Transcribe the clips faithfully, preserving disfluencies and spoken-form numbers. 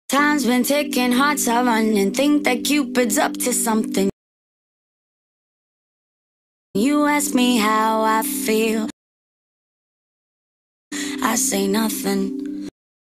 Time's been ticking, hearts are running. Think that Cupid's up to something. You ask me how I feel, I say nothing.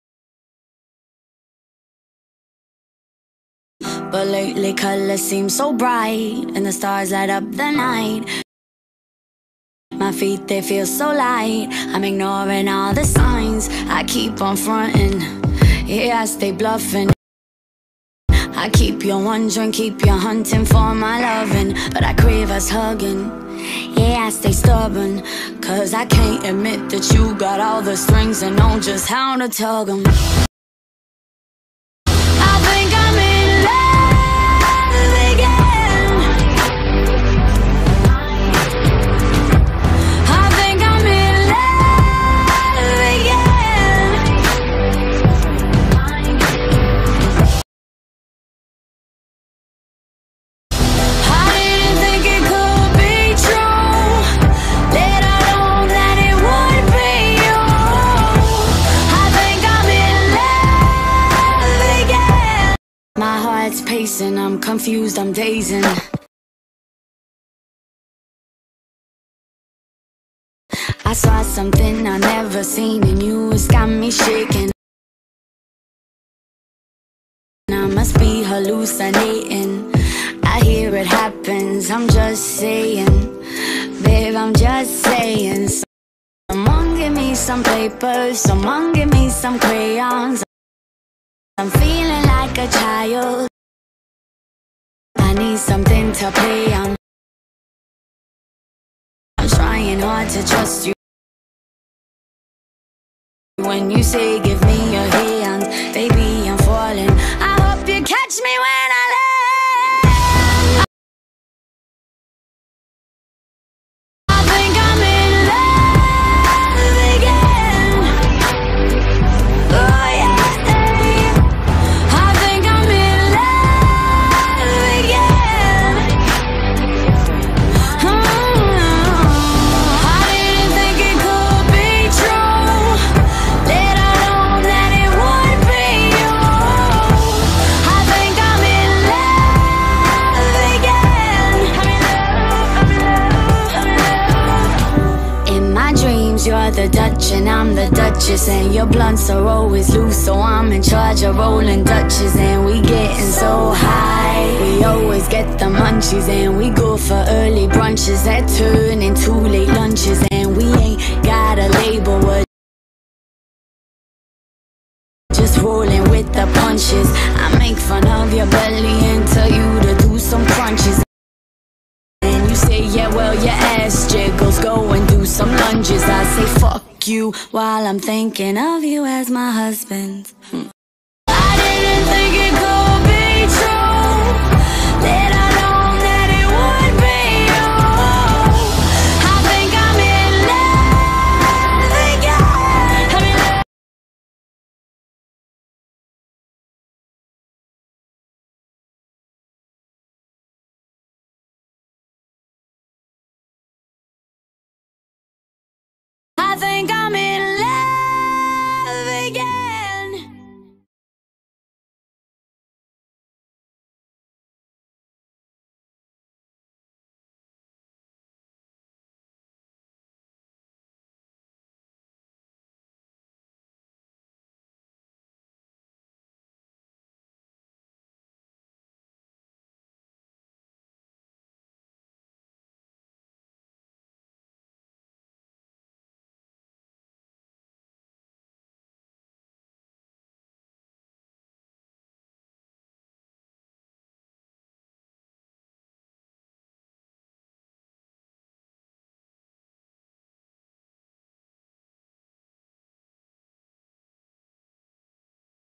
But lately colors seem so bright, and the stars light up the night. My feet, they feel so light. I'm ignoring all the signs. I keep on fronting, yeah, I stay bluffing. I keep you wondering, keep you hunting for my loving. But I crave us hugging, yeah, I stay stubborn. Cause I can't admit that you got all the strings and know just how to tug them. I think I'm in love again. I think I'm in love again. I didn't think it could be true, let alone that it would be you. I think I'm in love again. My heart's pacing, I'm confused, I'm dazing. I saw something I never seen in you, it's got me shaking. I must be hallucinating. I hear it happens, I'm just saying. Babe, I'm just saying. Someone give me some paper, someone give me some crayons. I'm feeling like a child, I need something to play on. I'm trying hard to trust you when you say give me your hand. Baby, I'm falling, I hope you catch me when I land. I think I'm in love again. Oh yeah, I think I'm in love again. I didn't think it could be true, let alone that it would be you. I think I'm in love again. In my dreams, you're the Dutch and I'm the Duchess, and your blunts are always loose, so I'm in charge of rolling Dutches. And we getting so high, we always get the munchies, and we go for early brunches that turn into late lunches. And we ain't got a label, we're just rolling with the punches. I make fun of your belly and tell you to do some crunches. And you say, yeah, well, your ass jiggles, go and do some lunges. I say, fuck you, while I'm thinking of you as my husband. Hmm.